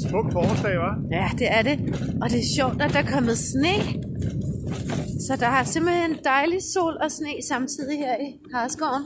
smuk torsdag, hva'? Ja, det er det. Og det er sjovt, at der er kommet sne. Så der er simpelthen dejlig sol og sne samtidig her i Hareskoven.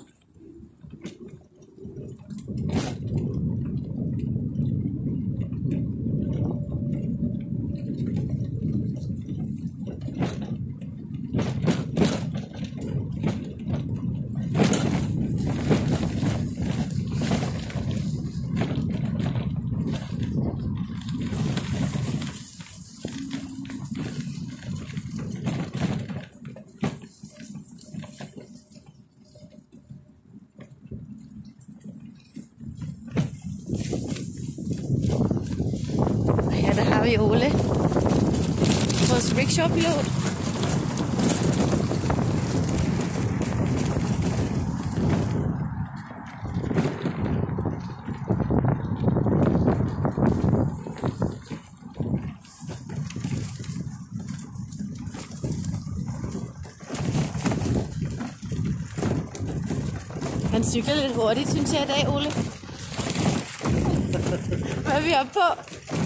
Der har vi Ole, vores rickshaw-pilot. Han cykler lidt hurtigt, synes jeg i dag, Ole. Hvad er vi oppe på?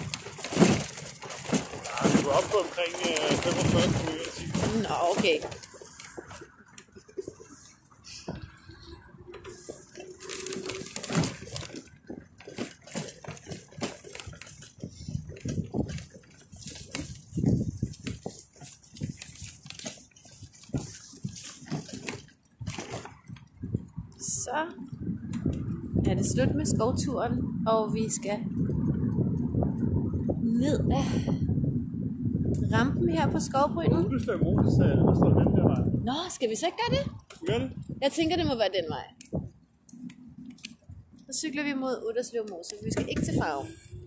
Vi var oppe på omkring 45 km/t. Nå, okay. Så er det slut med skovturen, og vi skal ned af rampen her på skovbrynet. Udeslev motorsagen, der står den der vej. Nå, skal vi så ikke gøre det? Gør det? Jeg tænker, det må være den vej. Så cykler vi mod Udderslev Mose. Vi skal ikke til Farve.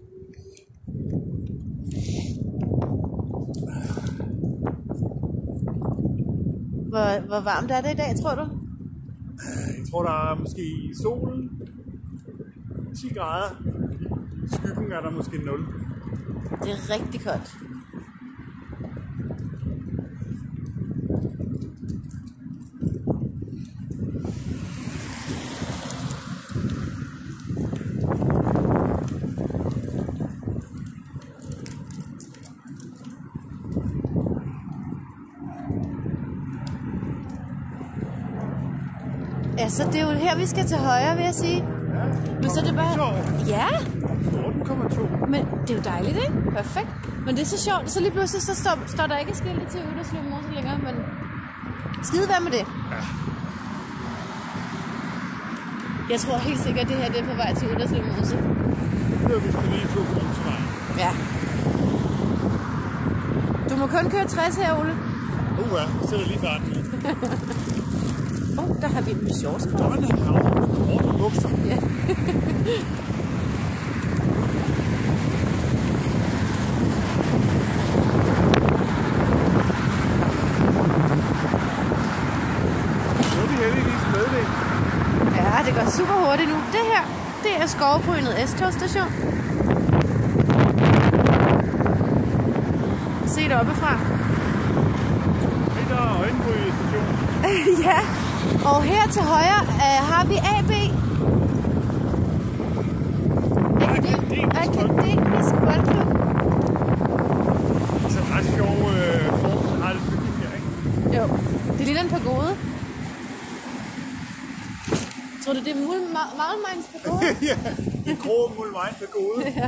Hvor varmt er det i dag, tror du? Jeg tror, der er måske i solen 10 grader. I skyggen er der måske 0. Det er rigtig koldt. Ja, så det er jo her, vi skal til højre, vil jeg sige. Ja. Men så er det bare... Ja. 14,2. Men det er jo dejligt, ikke? Perfekt. Men det er så sjovt. Så lige pludselig så står der ikke skilte til Udderslev Mose længere, men skide være med det. Ja. Jeg tror helt sikkert, at det her det er på vej til Udderslev Mose. Det er vi skal lige på motorvejen. Ja. Du må kun køre 60 her, Ole. Ja, så er det lige færdigt. Der har vi en shorts på. Der er en havn med korte bukser. Ja. Nu er vi heldigvis med det. Ja, det går super hurtigt nu. Det her, det er Skovbrynet S-togstation. Se det oppefra. Der er øjenbryn-station. Ja, og her til højre har vi AB. Akademisk Boldklub. Så ret sjov form, har det bygning her, ikke? Jo, det ligner en pagode. Tror du, det er Mulmajns pagode? Ja, en grå Mulmajns pagode. Ja.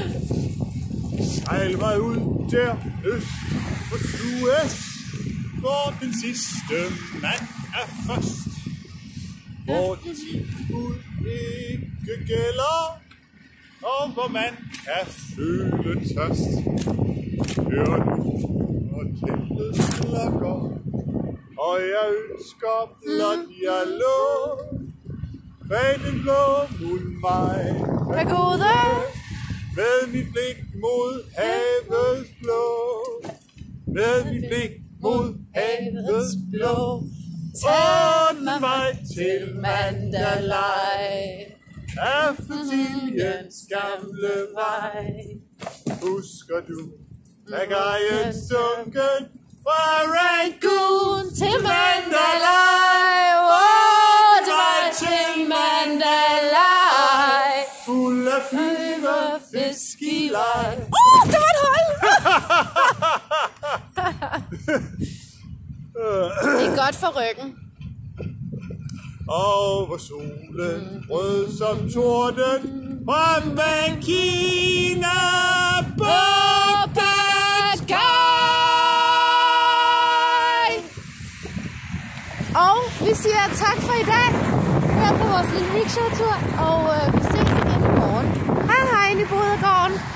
Sejl mig ud til øst og Suez, hvor den sidste mand er først. Hvor de 10 ud ikke gælder, og hvor man kan føle tørst. Hør nu, og teltet slukker, og jeg ønsker blot jeg lå. Bag den blå Mulmaj pagode, med mit blik mod havets blå. Med mit blik mod havets blå. Og den vej til Mandalay er Flotiliens gamle vej. Husker du, da grejen sunken fra Rangoon til Mandalay? det var til Mandalay. Fuld af flyverfisk skilej. Det var et hold! Det er godt for ryggen. Og hvor solen rød som torden fra Kina bugtet kaj. Og vi siger tak for i dag her på vores lille rickshaw-tur, og vi ses igen i morgen. Hej hej inde i Bodegården.